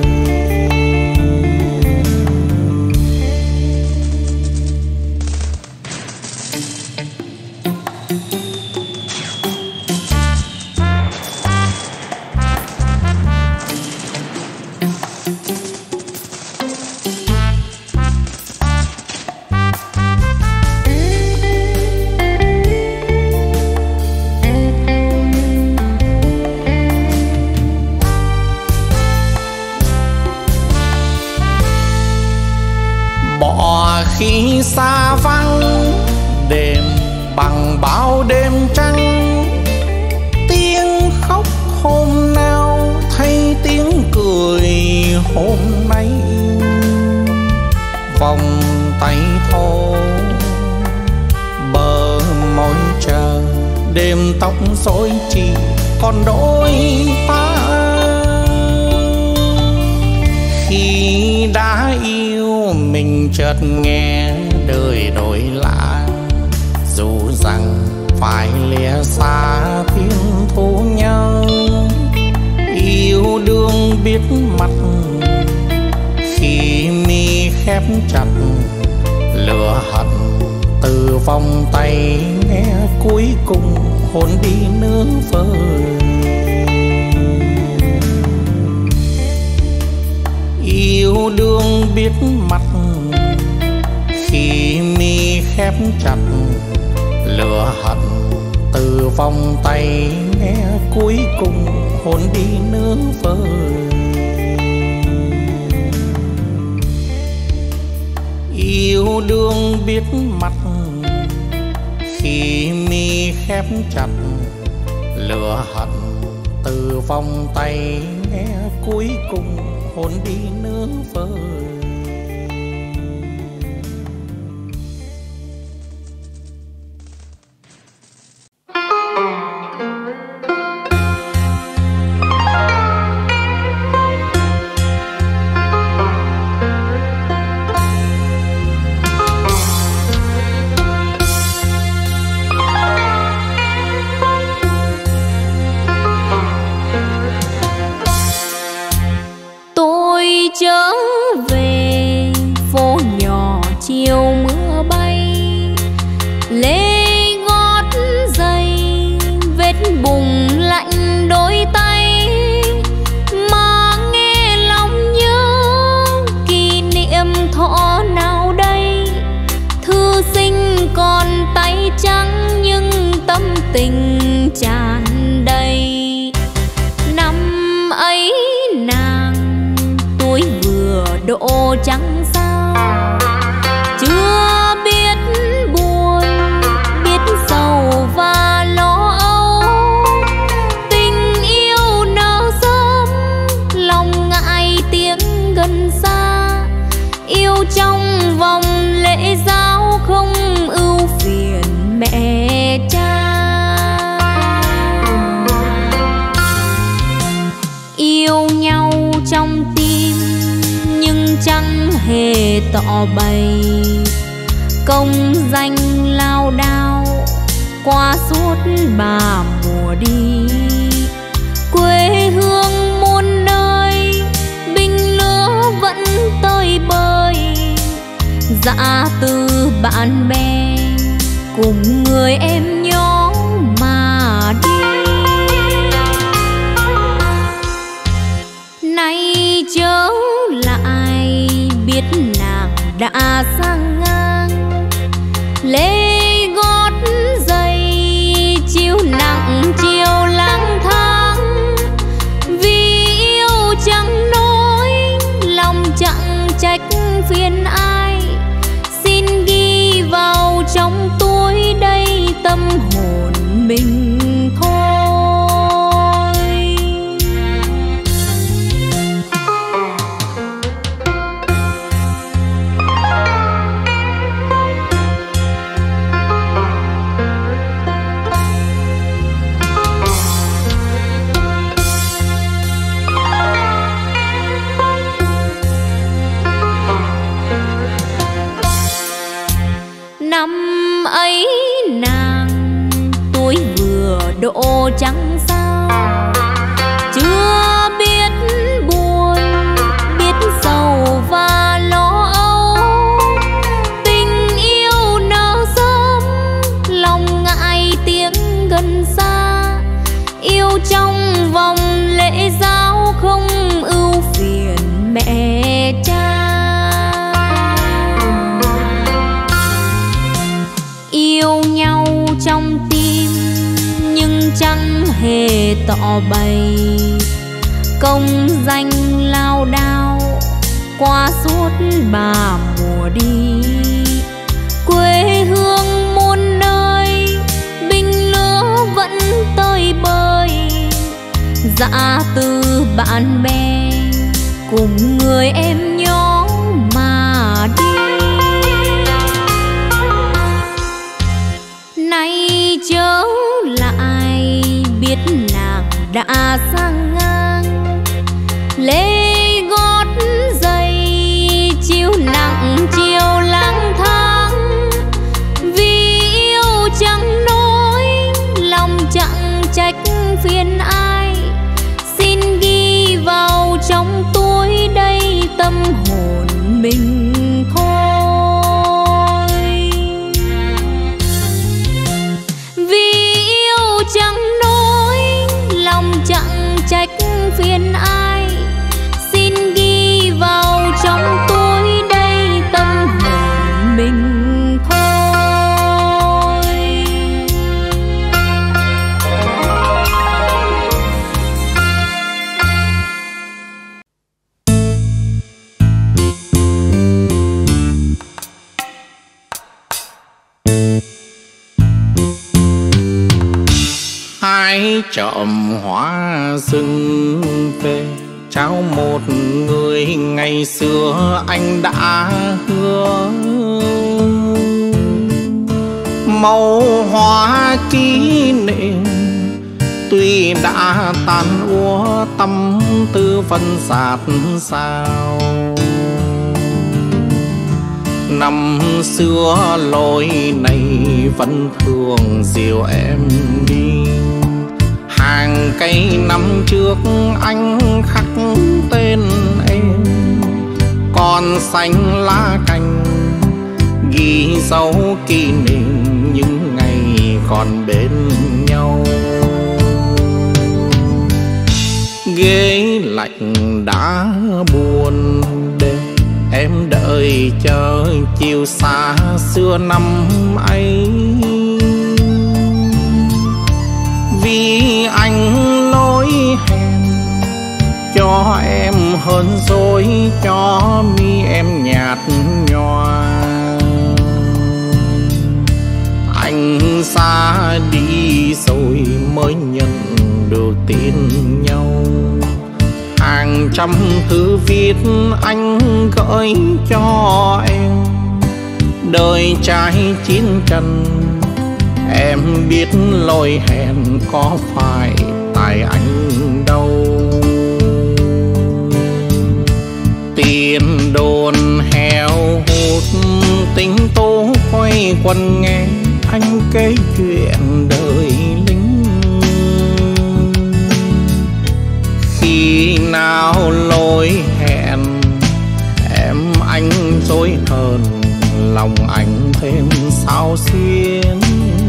Khi xa vắng đêm bằng bao đêm trắng, tiếng khóc hôm nào thay tiếng cười hôm nay. Vòng tay thô bờ môi chờ đêm tóc rối chỉ còn đôi ta. Khi đã yêu mình chợt nghe đời đổi lạ, dù rằng phải lìa xa thiên thu nhau. Yêu đương biết mặt khi mi khép chặt, lửa hận từ vòng tay nghe cuối cùng hôn đi nương vơi. Yêu đương biết mặt khi mi khép chặt, lửa hận từ vòng tay nghe cuối cùng hôn đi nương vơi. Yêu đương biết mặt khi mi khép chặt, lửa hận từ vòng tay nghe cuối cùng hôn đi nương vơi. Trở về phố nhỏ chiều mưa bay, lê gót giày vết bùn lạnh đôi tay, mà nghe lòng nhớ kỷ niệm thọ nào đây. Thư sinh còn tay trắng nhưng tâm tình tràn đầy. Năm ấy nàng tuổi vừa độ trắng sao, chưa biết buồn biết sầu và lo âu. Tình yêu nở sớm lòng ngại tiếng gần xa, yêu trong vòng lễ giáo không ưu phiền mẹ cha. Yêu nhau trong tim nhưng chẳng hề tỏ bày, công danh lao đao qua suốt ba mùa đi. Quê hương muôn nơi bình lửa vẫn tơi bời, dã từ bạn bè cùng người em nhỏ mà đi. Nay trở lại biết nàng đã sang ngang, lê gót giày chiều nặng chiều lang thang. Vì yêu chẳng nói lòng chẳng trách phiền ai, xin ghi vào trong túi đây độ chẳng sao. Chưa biết buồn, biết sầu và lo âu, tình yêu nở sớm, lòng ngại tiếng gần xa. Yêu trong vòng lễ giáo không ưu phiền mẹ cha. Yêu nhau trong tim nhưng chẳng hề tỏ bày, công danh lao đao qua suốt ba mùa đi. Quê hương muôn nơi, binh lửa vẫn tơi bời, dã từ bạn bè cùng người em nhỏ mà đi. Nay trở lại biết nàng đã sang ngang, lê gót giày chiếu nặng chiều lang thang. Vì yêu chẳng nói, lòng chẳng trách phiền ai, xin ghi vào trong túi đây tâm hồn mình thôi. Vì yêu chẳng nói, lòng chẳng trách phiền ai, xin ghi vào trong túi đây tâm hồn mình thôi. Hãy trộm hoa rừng về trao một người ngày xưa anh đã hứa. Màu hoa kỷ niệm tuy đã tàn úa, tâm tư vẫn dạt sao. Năm xưa lối này vẫn thường dìu em đi, hàng cây năm trước anh khắc tên em, còn xanh lá cành ghi dấu kỷ niệm những ngày còn bên nhau. Ghế lạnh đã buồn đêm, em đợi chờ chiều xa xưa năm ấy. Vì anh lối hẹn cho em hơn rồi, cho mi em nhạt nhòa. Anh xa đi rồi mới nhận được tin nhau, hàng trăm thư viết anh gửi cho em. Đời trai chiến tranh em biết lối hẹn có phải tại anh đâu. Tiền đồn heo hút tính tố quay quần nghe anh kể chuyện đời lính. Khi nào lối hẹn em anh dối hờn, lòng anh thêm sao xuyến.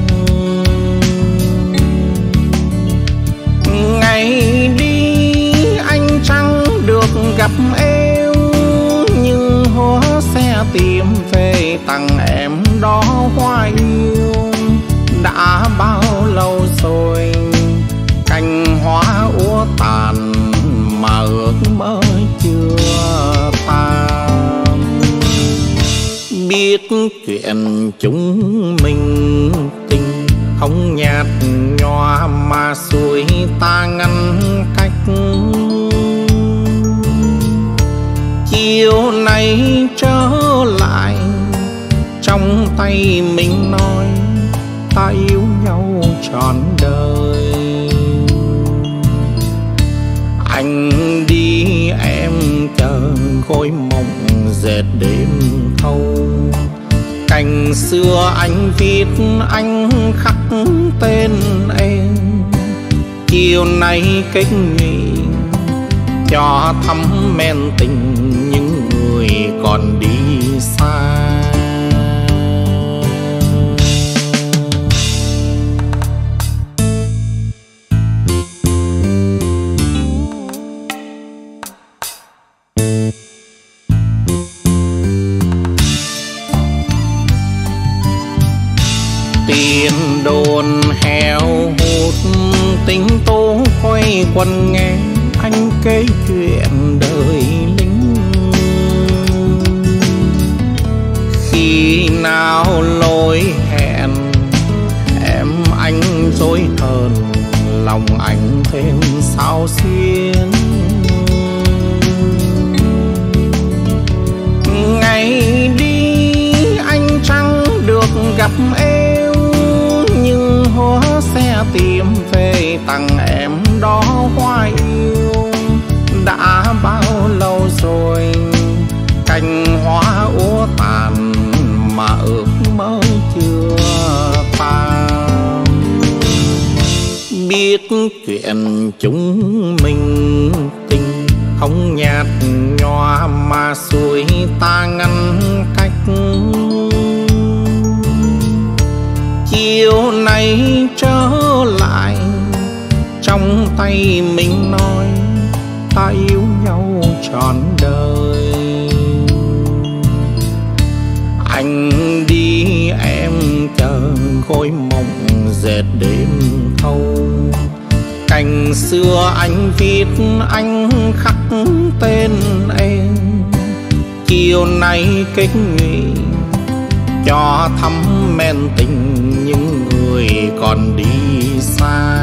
Ngày đi anh chẳng được gặp em, nhưng hứa sẽ tìm về tặng em đó hoa yêu. Đã bao lâu rồi cành hoa úa tàn mà ước mơ chưa tan. Biết chuyện chúng mình tình không nhạt nhòa mà xuôi ta ngăn cách. Chiều nay trở lại trong tay mình nói ta yêu nhau trọn đời. Anh đi em chờ gối mộng dệt đêm thâu. Cành xưa anh viết anh khắc tên em, chiều nay kết nghị cho thắm men tình những người còn đi xa. Tiền đồn heo hút tính tố quay quần nghe anh kể chuyện đời lính. Khi nào lối hẹn em anh dối hờn, lòng anh thêm sao xuyến. Ngày đi anh chẳng được gặp em, nhưng hứa sẽ tìm về tặng em đó hoa yêu. Đã bao lâu rồi cành hoa úa tàn mà ước mơ chưa tan. Biết chuyện chúng mình tình không nhạt nhòa mà xuôi ta ngăn cách. Chiều nay trở lại trong tay mình nói ta yêu nhau trọn đời. Anh đi em chờ gối mộng dệt đêm thâu. Cành xưa anh viết anh khắc tên em. Chiều nay kết nghị cho thắm men tình những người còn đi xa.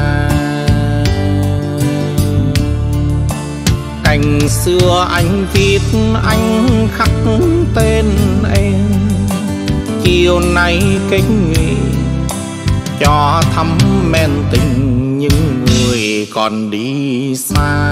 Cành xưa anh viết anh khắc tên em. Chiều nay kết nghị cho thắm men tình những người còn đi xa.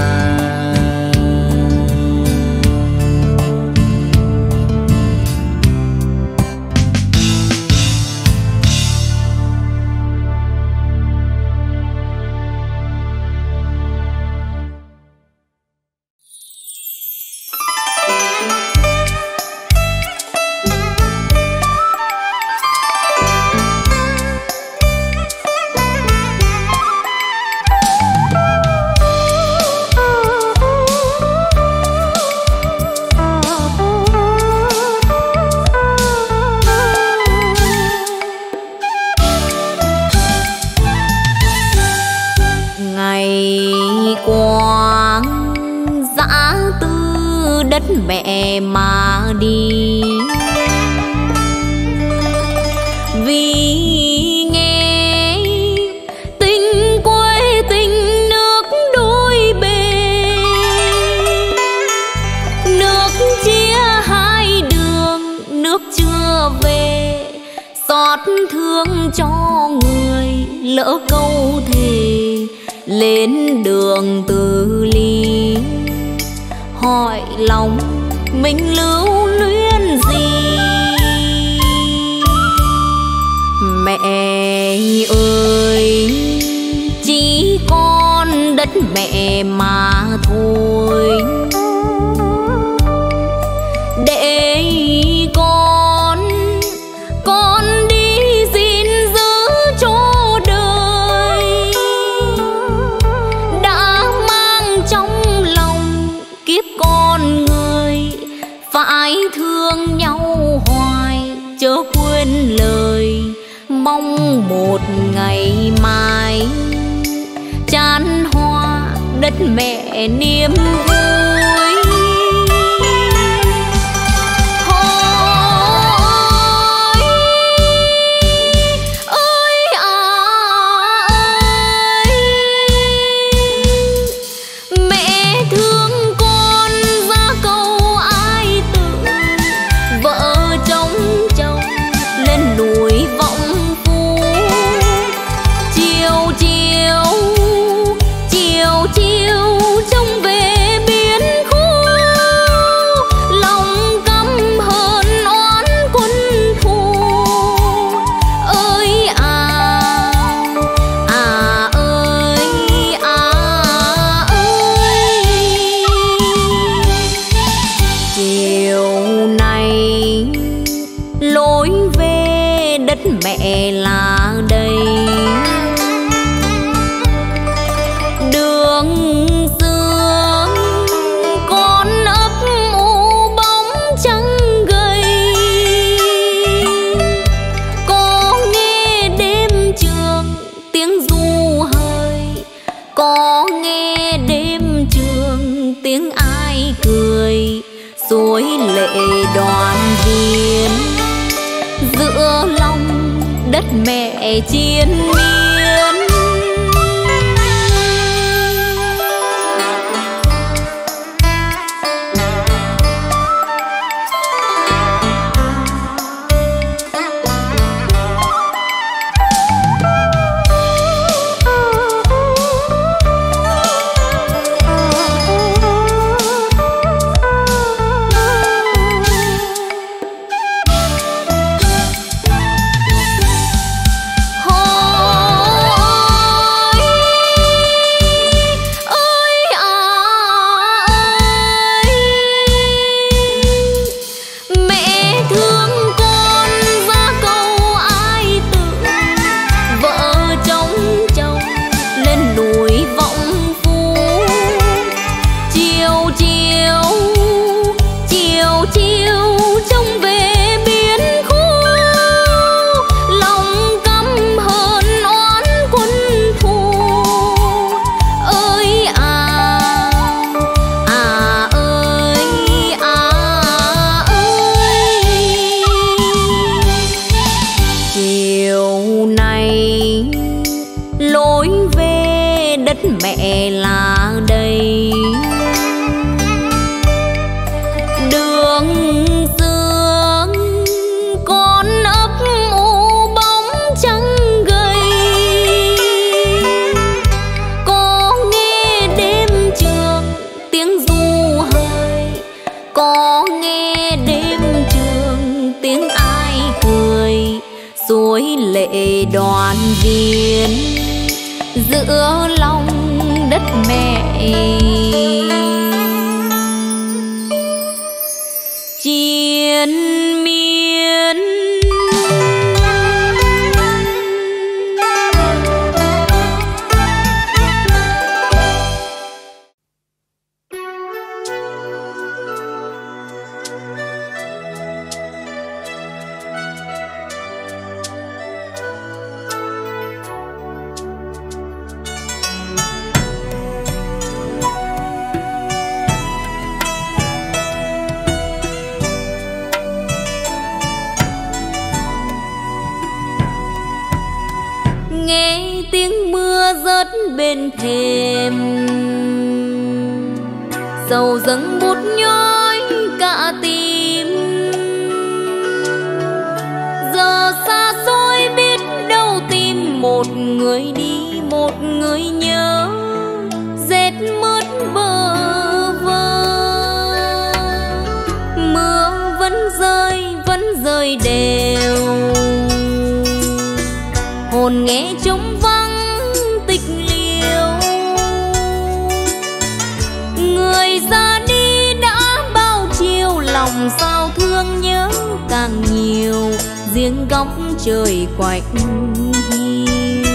Mẹ mà đi vì nghe tình quê tình nước đôi bề. Nước chia hai đường nước chưa về, xót thương cho người lỡ câu thề lên đường từ ly. Hỏi lòng mình lưu luyến gì, mẹ ơi chỉ còn đất mẹ mà thôi. Để con con đi gìn giữ cho đời, đã mang trong lòng kiếp con người phải thương nhau hoài chớ quên lời. Mong một ngày mai chan hoa đất mẹ niềm vui. Chiều chiều trong về biên mẹ chiến miên. Mẹ là đây đường xưa con ấp u bóng trắng gầy, có nghe đêm trường tiếng ru hơi, có nghe đêm trường tiếng ai cười, suối lệ đoàn viên giữa lòng đất mẹ. Chiến miên bên thềm, sầu dâng bút nhói cả tim. Giờ xa xôi biết đâu tìm một người đi, một người nhớ rét mướt bơ vơ. Mưa vẫn rơi, vẫn rơi đều, hồn nghe trống vắng tịch liêu. Người ra đi đã bao chiều, lòng sao thương nhớ càng nhiều, riêng góc trời quạnh hiu.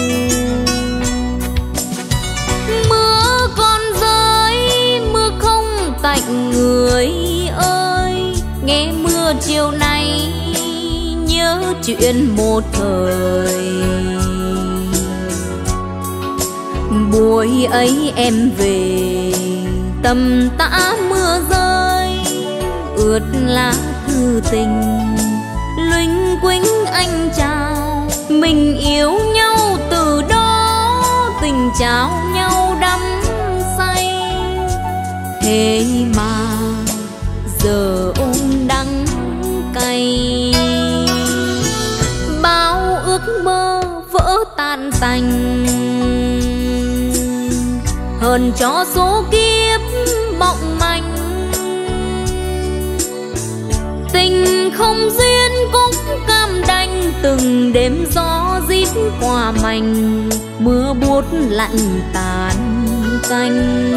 Mưa còn rơi, mưa không tạnh người ơi, nghe mưa chiều nay nhớ chuyện một thời. Buổi ấy em về tầm tã mưa rơi, ướt lá thư tình luỳnh quỳnh anh chào. Mình yêu nhau từ đó, tình trao nhau đắm say. Thế mà giờ ôm đắng cay, bao ước mơ vỡ tan tành. Hơn cho số kiếp mộng manh, tình không duyên cũng cam đành. Từng đêm gió rít qua mành, mưa buốt lạnh tàn canh.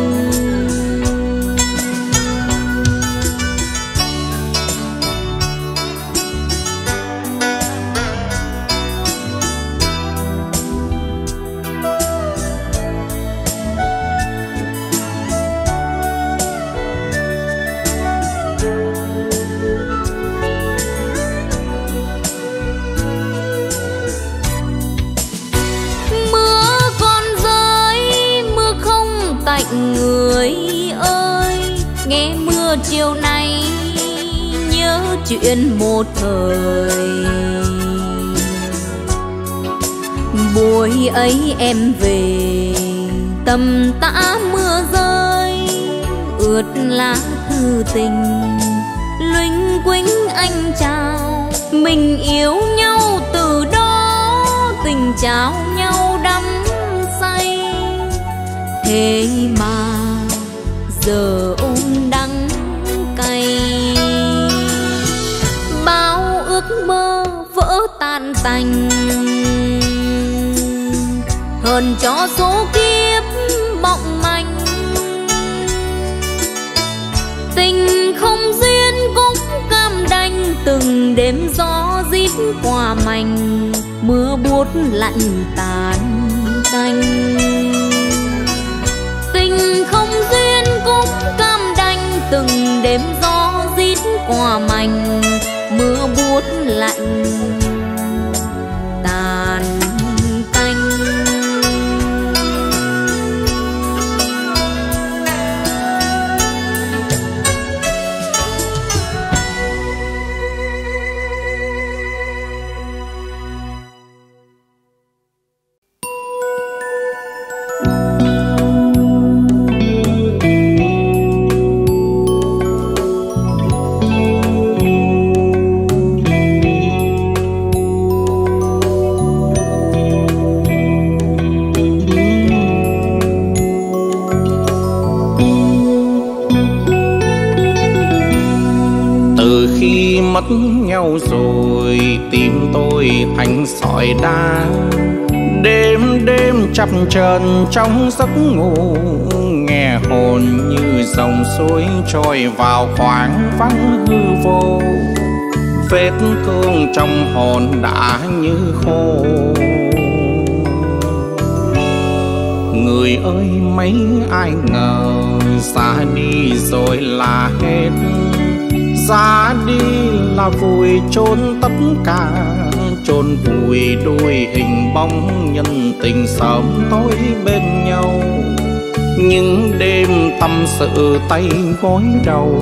Người ơi, nghe mưa chiều nay nhớ chuyện một thời. Buổi ấy em về tầm tã mưa rơi, ướt lá thư tình luỳnh quỳnh anh chào. Mình yêu nhau từ đó, tình trao nhau đắm say. Thế mà giờ ôm đắng cay, bao ước mơ vỡ tan tành. Hơn cho số kiếp mộng manh, tình không duyên cũng cam đành. Từng đêm gió rít qua mành, mưa buốt lạnh tàn canh. Tình không duyên cũng cam đành, từng đêm gió rít qua mành, mưa buốt lạnh tàn canh. Mất nhau rồi tim tôi thành sỏi đá. Đêm đêm chập chờn trong giấc ngủ, nghe hồn như dòng suối trôi vào khoảng vắng hư vô. Vết thương trong hồn đã như khô. Người ơi mấy ai ngờ xa đi rồi là hết, ra đi là vùi chôn tất cả, chôn vùi đôi hình bóng nhân tình sớm tối bên nhau. Những đêm tâm sự tay gối đầu,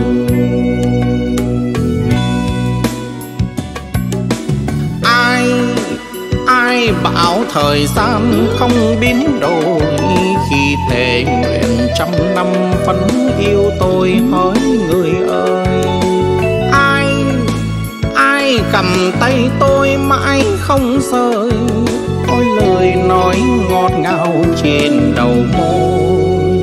ai ai bảo thời gian không biến đổi. Khi thề nguyện trăm năm vẫn yêu tôi hỡi người ơi. Ai ai cầm tay tôi mãi không rời, ôi lời nói ngọt ngào trên đầu môi.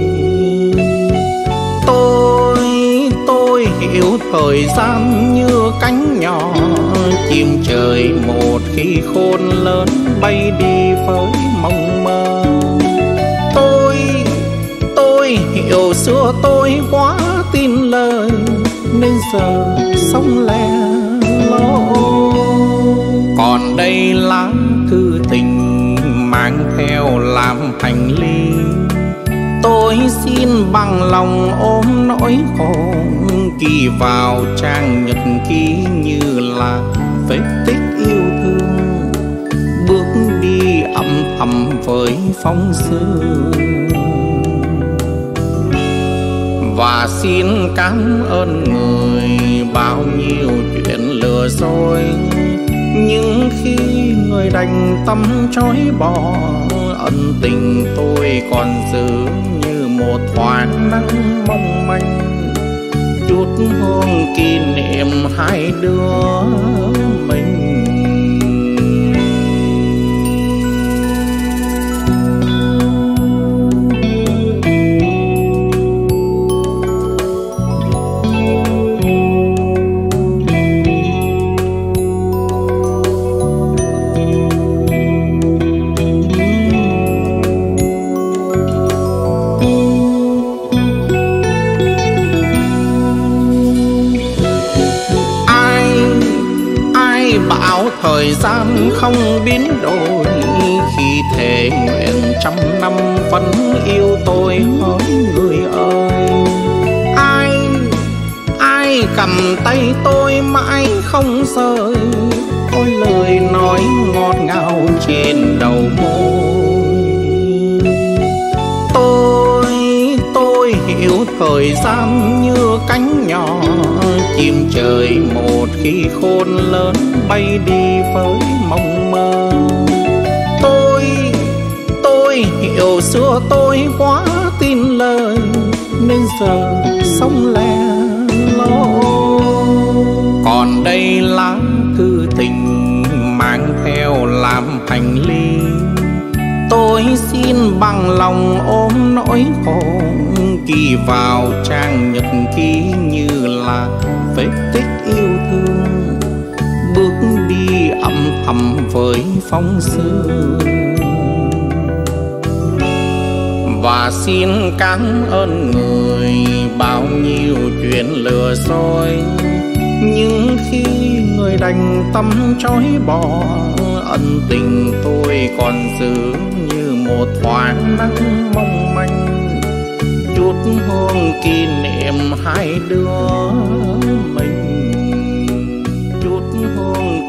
Tôi tôi hiểu thời gian như cánh nhỏ chim trời, một khi khôn lớn bay đi với mộng mơ. Tôi tôi hiểu xưa tôi quá tin lời, nên giờ sống lẻ loi. Còn đây lá thư tình mang theo làm hành lý, tôi xin bằng lòng ôm nỗi khổ, ghi vào trang nhật ký như là vết tích yêu thương. Bước đi âm thầm với phong sương, và xin cảm ơn người bao nhiêu chuyện lừa dối. Nhưng khi người đành tâm trói bỏ, ân tình tôi còn giữ như một thoáng nắng mong manh, chút hương kỷ niệm hai đứa mình. Thời gian không biến đổi, khi thề nguyện trăm năm vẫn yêu tôi hỡi người ơi. Ai ai cầm tay tôi mãi không rời, ôi lời nói ngọt ngào trên đầu môi. Tôi tôi hiểu thời gian như cánh nhỏ chim trời, một khi khôn lớn bay đi với mộng mơ. Tôi xưa tôi quá tin lời nên giờ sống lẻ loi. Còn đây lá thư tình mang theo làm hành lý, tôi xin bằng lòng ôm nỗi khổ ghi vào trang nhật ký như là vết tích yêu thương, bước đi âm thầm với phong sương. Và xin cảm ơn người bao nhiêu chuyện lừa dối, nhưng khi người đành tâm trói bỏ, ân tình tôi còn giữ như một thoáng nắng mong manh, chút hương kỷ niệm hai đứa mình, chút hương